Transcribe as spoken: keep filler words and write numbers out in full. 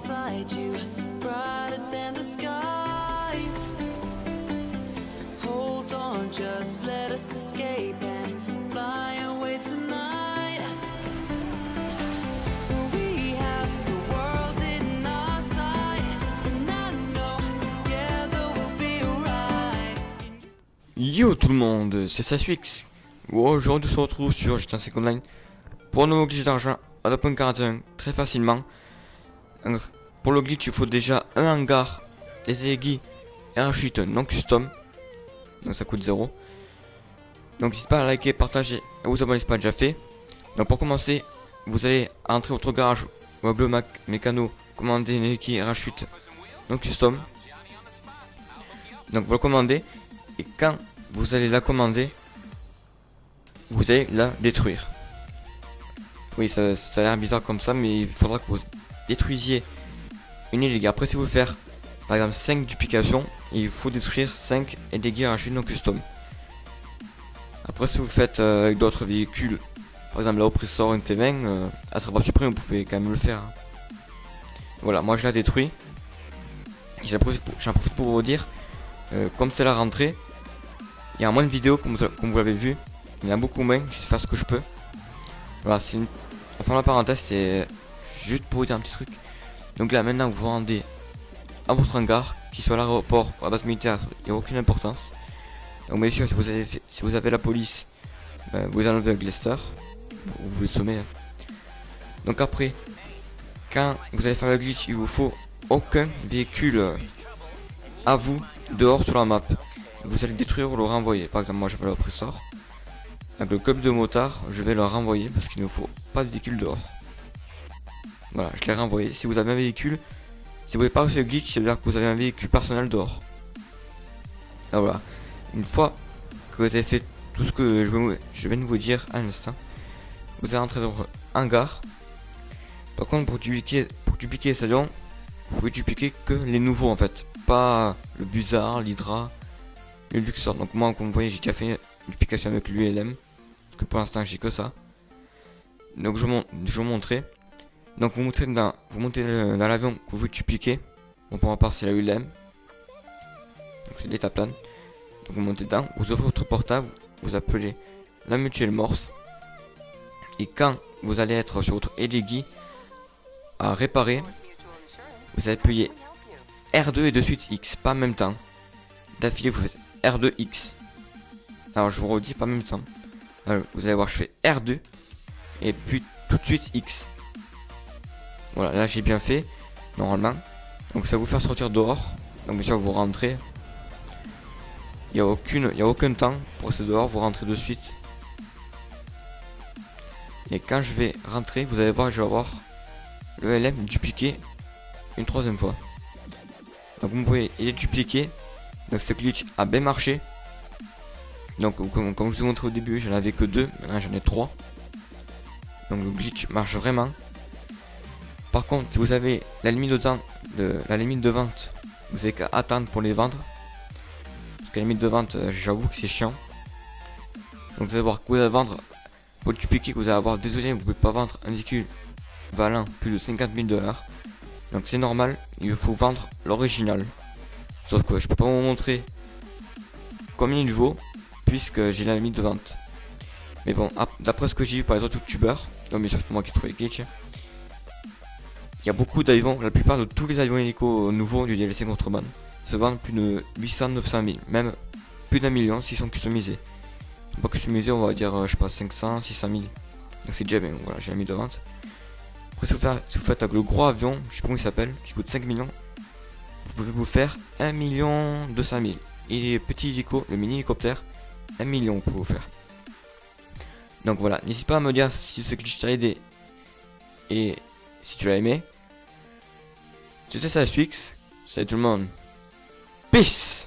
inside you, brighter than the skies. Hold on, just let us escape and fly away tonight. We have the world in our sight, and I know together we'll be alright. Yo tout le monde, c'est Saswix. Aujourd'hui on se retrouve sur G T A cinq Online pour un nouveau glitch d'argent à deux point quarante et un très facilement. Alors, pour le glitch il faut déjà un hangar, des aiguilles et un chute non custom. Donc ça coûte zéro. Donc n'hésitez pas à liker, partager et vous abonner si ce n'est pas déjà fait. Donc pour commencer, vous allez entrer votre garage ou à Glomac Mécano, commander une aiguille et un chute non custom. Donc vous le commandez et quand vous allez la commander, vous allez la détruire. Oui, ça, ça a l'air bizarre comme ça, mais il faudra que vous détruisiez une aiguille. Après, si vous voulez faire par exemple cinq duplications, il faut détruire cinq aiguilles à chute non custom. Après, si vous faites euh, avec d'autres véhicules, par exemple la Oppressor, une T vingt, euh, à Sera Supreme, vous pouvez quand même le faire. Hein. Voilà, moi je la détruis. J'en profite, profite pour vous dire, euh, comme c'est la rentrée, il y a moins de vidéos comme vous, comme vous l'avez vu. Il y en a beaucoup moins, je vais faire ce que je peux. Voilà, c'est une... Enfin la parenthèse, c'est juste pour vous dire un petit truc. Donc là maintenant vous vous rendez à votre hangar, qu'il soit à l'aéroport ou à la base militaire, il n'y a aucune importance. Donc bien sûr si vous avez, fait... si vous avez la police, ben, vous enlevez avec Lester, vous vous le sommez. Hein. Donc après, quand vous allez faire le glitch, il vous faut aucun véhicule à vous dehors sur la map. Vous allez détruire ou le renvoyer. Par exemple moi j'appelle l'oppressor. Avec le club de motards, je vais le renvoyer parce qu'il ne faut pas de véhicule dehors. Voilà, je l'ai renvoyé. Si vous avez un véhicule, si vous n'avez pas reçu le glitch, ça veut dire que vous avez un véhicule personnel dehors. Ah, voilà. Une fois que vous avez fait tout ce que je viens de vous dire à l'instant, vous allez rentrer dans votre hangar. Par contre, pour dupliquer, pour dupliquer les avions, vous pouvez dupliquer que les nouveaux en fait. Pas le Buzzard, l'Hydra, le Luxor. Donc moi, comme vous voyez, j'ai déjà fait une duplication avec l'U L M. Que pour l'instant j'ai que ça. Donc je, mon je vais vous montrer. Donc vous montez dans, vous montez dans l'avion que vous dupliquez. Bon pour ma part c'est la U L M. Donc c'est l'état plane. Donc vous montez dedans, vous ouvrez votre portable, vous appelez la mutuelle Morse. Et quand vous allez être sur votre Elegui à réparer, vous allez appuyer R deux et de suite X, pas en même temps. D'affilée vous faites R deux X. Alors je vous redis pas en même temps. Alors, vous allez voir, je fais R deux et puis tout de suite X. Voilà, là j'ai bien fait normalement. Donc ça va vous faire sortir dehors. Donc bien sûr vous rentrez. Il n'y a aucune, il y a aucun temps pour rester dehors. Vous rentrez de suite. Et quand je vais rentrer, vous allez voir, je vais avoir le L M dupliqué une troisième fois. Donc vous voyez, il est dupliqué. Donc ce glitch a bien marché. Donc comme, comme je vous ai montré au début, j'en avais que deux, maintenant j'en ai trois. Donc le glitch marche vraiment. Par contre, si vous avez la limite de temps, de, la limite de vente, vous avez qu'à attendre pour les vendre. Parce que la limite de vente, euh, j'avoue que c'est chiant. Donc vous allez voir que vous allez vendre, pour le dupliquer, que vous allez avoir, désolé, vous pouvez pas vendre un véhicule valant plus de cinquante mille dollars. Donc c'est normal, il faut vendre l'original. Sauf que je peux pas vous montrer combien il vaut. Puisque j'ai la limite de vente. Mais bon, d'après ce que j'ai vu par les autres youtubeurs, donc bien sûr c'est moi qui ai trouvé le glitch, il y a beaucoup d'avions, la plupart de tous les avions hélico nouveaux du D L C Contrebande se vendent plus de huit cents neuf cent mille, même plus d'un million s'ils sont customisés. Pas customisés, on va dire, je sais pas, cinq cents six cent mille. Donc c'est déjà bien, voilà, j'ai la limite de vente. Après si vous faites, si vous faites avec le gros avion, je sais pas comment il s'appelle, qui coûte cinq millions, vous pouvez vous faire un million deux cent mille. Et les petits hélicos, le mini hélicoptère, un million pour vous faire. Donc voilà, n'hésite pas à me dire si ce glitch t'a aidé et si tu l'as aimé. C'était Saswix, salut tout le monde, peace.